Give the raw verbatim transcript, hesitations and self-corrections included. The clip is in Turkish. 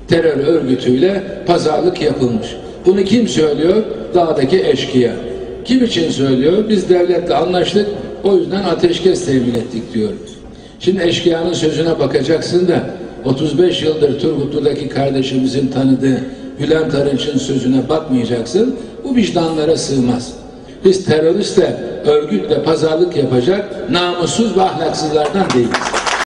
terör örgütüyle pazarlık yapılmış. Bunu kim söylüyor? Dağdaki eşkıya. Kim için söylüyor? Biz devletle anlaştık, o yüzden ateşkes temin ettik diyor. Şimdi eşkıyanın sözüne bakacaksın da otuz beş yıldır Turgutlu'daki kardeşimizin tanıdığı Bülent Arınç'ın sözüne bakmayacaksın. Bu vicdanlara sığmaz. Biz teröristle, örgütle pazarlık yapacak namussuz ve ahlaksızlardan değiliz.